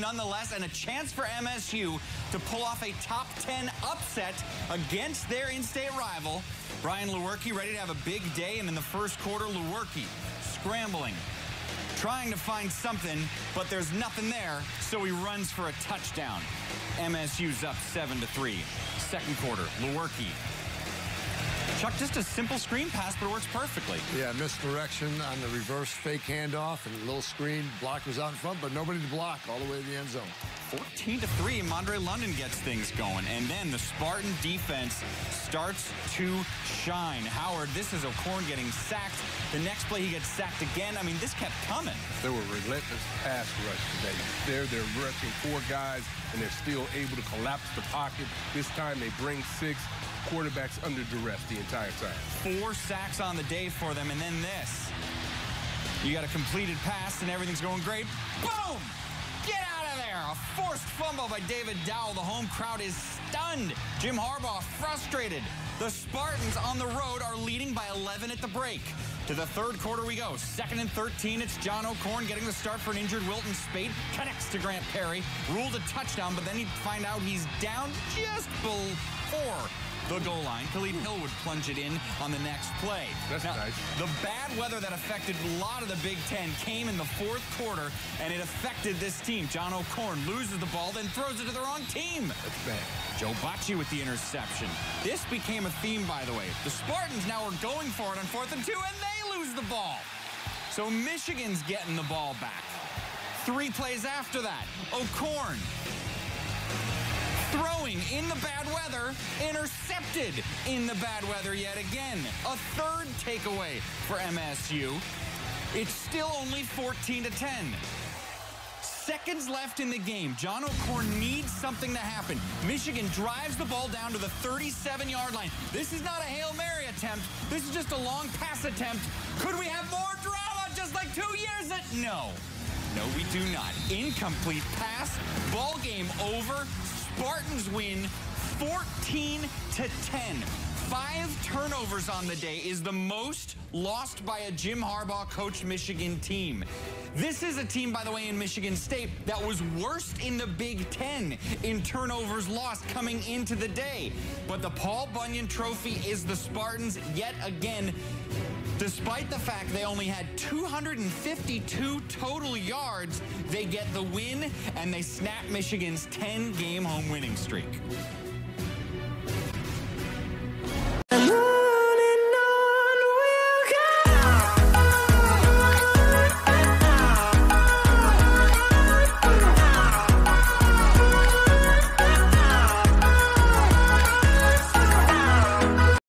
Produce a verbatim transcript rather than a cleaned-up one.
nonetheless, and a chance for M S U to pull off a top ten upset against their in-state rival. Brian Lewerke ready to have a big day, and in the first quarter, Lewerke scrambling, trying to find something, but there's nothing there, so he runs for a touchdown. M S U's up seven to three. Second quarter, Lewerke. Chuck, just a simple screen pass, but it works perfectly. Yeah, misdirection on the reverse fake handoff, and a little screen. Block was out in front, but nobody to block all the way to the end zone. fourteen to three, Mondre London gets things going, and then the Spartan defense starts to shine. Howard, this is O'Korn getting sacked. The next play, he gets sacked again. I mean, this kept coming. They were relentless pass rush today. They're, they're rushing four guys, and they're still able to collapse the pocket. This time, they bring six. Quarterbacks under duress the entire time. Four sacks on the day for them, and then this. You got a completed pass, and everything's going great. Boom! Get out of there! A forced fumble by David Dowell. The home crowd is stunned. Jim Harbaugh frustrated. The Spartans on the road are leading by eleven at the break. To the third quarter we go. Second and thirteen. It's John O'Korn getting the start for an injured Wilton Spate. Connects to Grant Perry. Ruled a touchdown, but then you find out he's down just before the goal line. Khalid Hill would plunge it in on the next play. That's now, nice. The bad weather that affected a lot of the Big Ten came in the fourth quarter, and it affected this team. John O'Korn loses the ball, then throws it to the wrong team. That's bad. Joe Bocci with the interception. This became a theme, by the way. The Spartans now are going for it on fourth and two, and they lose the ball. So Michigan's getting the ball back. Three plays after that, O'Korn throwing in the bad weather, intercepted in the bad weather yet again. A third takeaway for M S U. It's still only fourteen to ten. Seconds left in the game. John O'Korn needs something to happen. Michigan drives the ball down to the thirty-seven yard line. This is not a Hail Mary attempt. This is just a long pass attempt. Could we have more drama just like two years ago? No. No, we do not. Incomplete pass. Ball game over. Spartans win fourteen to ten. Five turnovers on the day is the most lost by a Jim Harbaugh coached Michigan team. This is a team, by the way, in Michigan State that was worst in the Big Ten in turnovers lost coming into the day. But the Paul Bunyan Trophy is the Spartans yet again. Despite the fact they only had two hundred fifty-two total yards, they get the win, and they snap Michigan's ten game home winning streak.